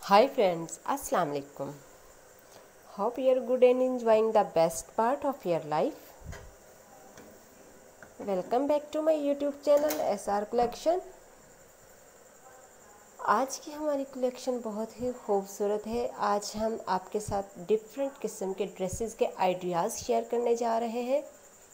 Hi friends, Assalamu alaikum. Hope you are good and enjoying the best part of your life. Welcome back to my YouTube channel SR Collection. आज की हमारी collection बहुत ही खूबसूरत है। आज हम आपके साथ डिफरेंट किस्म के ड्रेसेस के आइडियाज़ शेयर करने जा रहे हैं।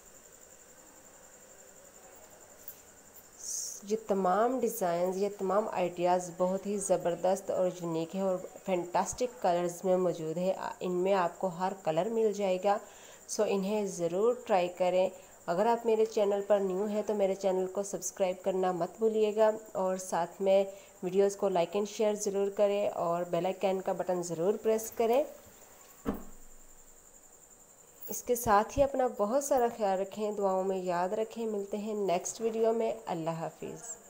ये तमाम डिज़ाइंस, ये तमाम आइडियाज़ बहुत ही ज़बरदस्त और यूनिक है और फैंटास्टिक कलर्स में मौजूद है। इनमें आपको हर कलर मिल जाएगा, सो इन्हें ज़रूर ट्राई करें। अगर आप मेरे चैनल पर न्यू हैं तो मेरे चैनल को सब्सक्राइब करना मत भूलिएगा और साथ में वीडियोस को लाइक एंड शेयर ज़रूर करें और बेल आइकन का बटन ज़रूर प्रेस करें। इसके साथ ही अपना बहुत सारा ख्याल रखें, दुआओं में याद रखें। मिलते हैं नेक्स्ट वीडियो में। अल्लाह हाफिज़।